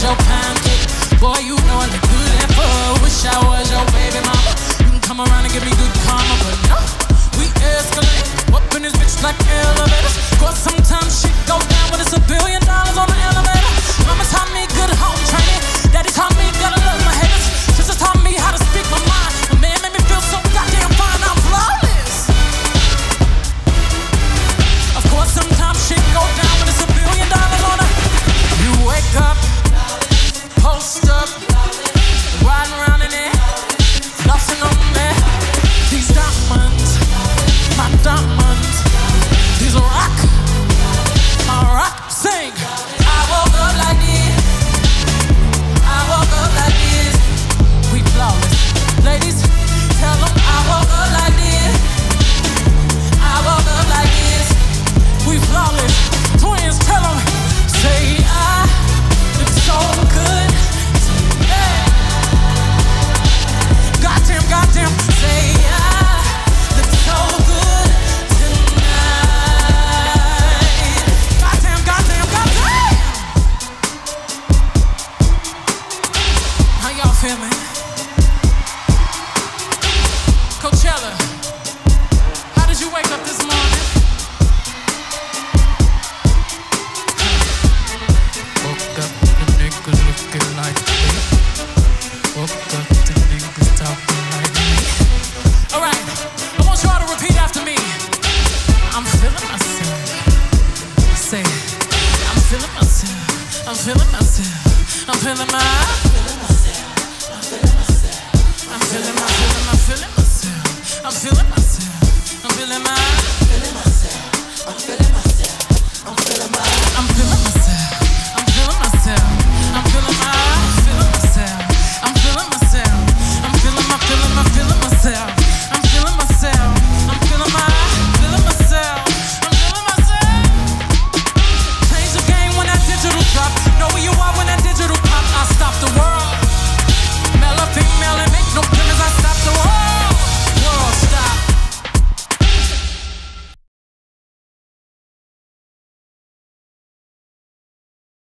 your pancake. Boy, you know I look good and full. Wish I was your baby mama. You can come around and give me good karma, but no, we escalate. Up in this bitch like elevators. Cause sometimes shit go down when it's $1 billion on the elevator. Mama taught me good home training. Daddy taught me gotta love my haters. Sisters taught me how to speak my mind. My man made me feel so goddamn fine. I'm flawless. Of course, sometimes shit go down when it's $1 billion on a. You wake up, post up, riding around in it, nothing on me. These diamonds, my diamonds, these rock, my rock. Sing. I woke up like this. I woke up like this. We flawless. Ladies, tell them I woke up like this. I woke up like this. We flawless. Twins, tell them. Say I look so good. Yeah. Goddamn, goddamn. Say I look so good tonight. Goddamn, goddamn, goddamn. How y'all feeling? Coachella, how did you wake up this morning? Woke up, the niggas looking like me. Woke up, the niggas talking like me. Alright, I want y'all to repeat after me. I'm feeling myself. Say, I'm feeling myself. I'm feeling myself. I'm feeling my. I'm feeling myself. I'm feeling myself. I'm feeling myself. I'm feeling my. I'm feeling myself. I'm feeling myself. I'm feeling myself. I'm feeling myself.